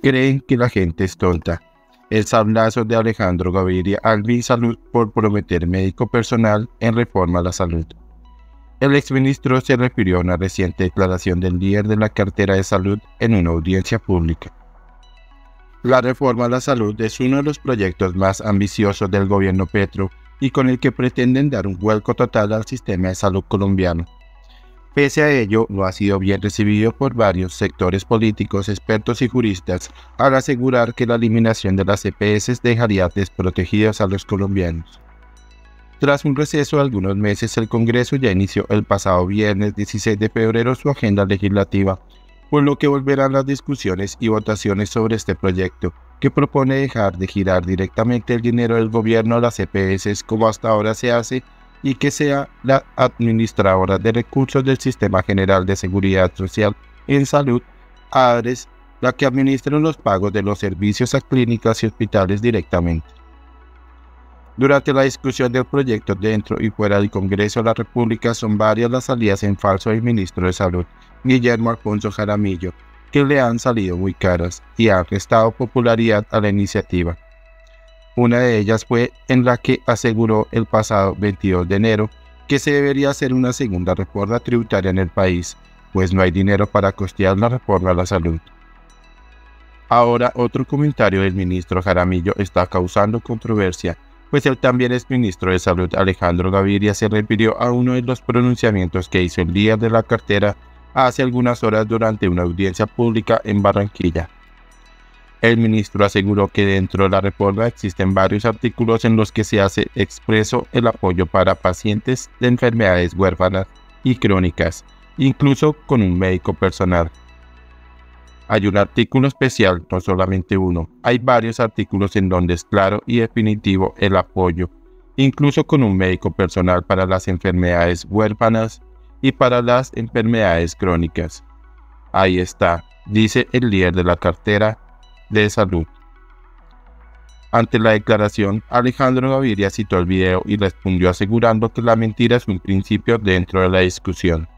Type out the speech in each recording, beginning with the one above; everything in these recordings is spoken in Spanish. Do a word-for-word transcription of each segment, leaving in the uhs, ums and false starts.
creen que la gente es tonta. El sablazo de Alejandro Gaviria al Minsalud por prometer médico personal en reforma a la salud. El exministro se refirió a una reciente declaración del líder de la cartera de salud en una audiencia pública. La reforma a la salud es uno de los proyectos más ambiciosos del gobierno Petro y con el que pretenden dar un vuelco total al sistema de salud colombiano. Pese a ello, no ha sido bien recibido por varios sectores políticos, expertos y juristas al asegurar que la eliminación de las E P S dejaría desprotegidos a los colombianos. Tras un receso de algunos meses, el Congreso ya inició el pasado viernes dieciséis de febrero su agenda legislativa, por lo que volverán las discusiones y votaciones sobre este proyecto, que propone dejar de girar directamente el dinero del gobierno a las E P S como hasta ahora se hace, y que sea la administradora de recursos del Sistema General de Seguridad Social en Salud, ADRES, la que administra los pagos de los servicios a clínicas y hospitales directamente. Durante la discusión del proyecto dentro y fuera del Congreso de la República son varias las salidas en falso del ministro de Salud, Guillermo Alfonso Jaramillo, que le han salido muy caras y han restado popularidad a la iniciativa. Una de ellas fue en la que aseguró el pasado veintidós de enero que se debería hacer una segunda reforma tributaria en el país, pues no hay dinero para costear la reforma a la salud. Ahora, otro comentario del ministro Jaramillo está causando controversia, pues el también exministro de Salud Alejandro Gaviria se refirió a uno de los pronunciamientos que hizo el líder de la cartera hace algunas horas durante una audiencia pública en Barranquilla. El ministro aseguró que dentro de la reforma existen varios artículos en los que se hace expreso el apoyo para pacientes de enfermedades huérfanas y crónicas, incluso con un médico personal. Hay un artículo especial, no solamente uno, hay varios artículos en donde es claro y definitivo el apoyo, incluso con un médico personal para las enfermedades huérfanas y para las enfermedades crónicas. Ahí está, dice el líder de la cartera de salud. Ante la declaración, Alejandro Gaviria citó el video y respondió asegurando que la mentira es un principio dentro de la discusión.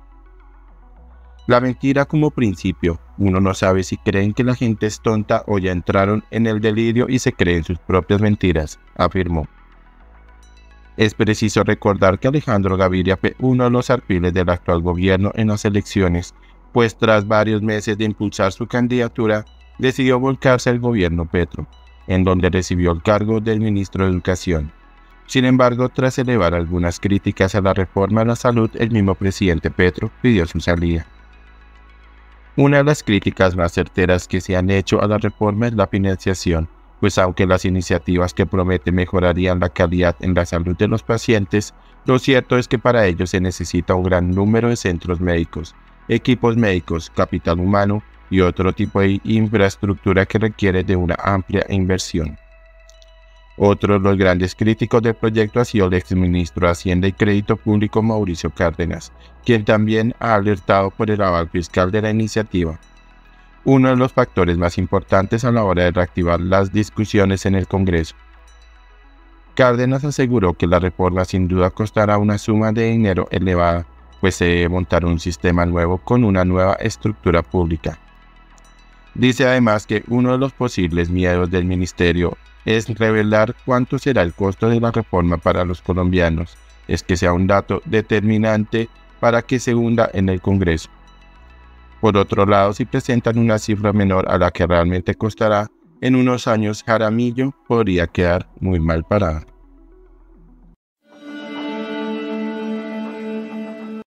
La mentira como principio, uno no sabe si creen que la gente es tonta o ya entraron en el delirio y se creen sus propias mentiras, afirmó. Es preciso recordar que Alejandro Gaviria fue uno de los alfiles del actual gobierno en las elecciones, pues tras varios meses de impulsar su candidatura, decidió volcarse al gobierno Petro, en donde recibió el cargo del ministro de Educación. Sin embargo, tras elevar algunas críticas a la reforma a la salud, el mismo presidente Petro pidió su salida. Una de las críticas más certeras que se han hecho a la reforma es la financiación, pues aunque las iniciativas que promete mejorarían la calidad en la salud de los pacientes, lo cierto es que para ello se necesita un gran número de centros médicos, equipos médicos, capital humano y otro tipo de infraestructura que requiere de una amplia inversión. Otro de los grandes críticos del proyecto ha sido el exministro de Hacienda y Crédito Público Mauricio Cárdenas, quien también ha alertado por el aval fiscal de la iniciativa, uno de los factores más importantes a la hora de reactivar las discusiones en el Congreso. Cárdenas aseguró que la reforma sin duda costará una suma de dinero elevada, pues se debe montar un sistema nuevo con una nueva estructura pública. Dice además que uno de los posibles miedos del ministerio es revelar cuánto será el costo de la reforma para los colombianos, es que sea un dato determinante para que se hunda en el Congreso. Por otro lado, si presentan una cifra menor a la que realmente costará, en unos años Jaramillo podría quedar muy mal parado.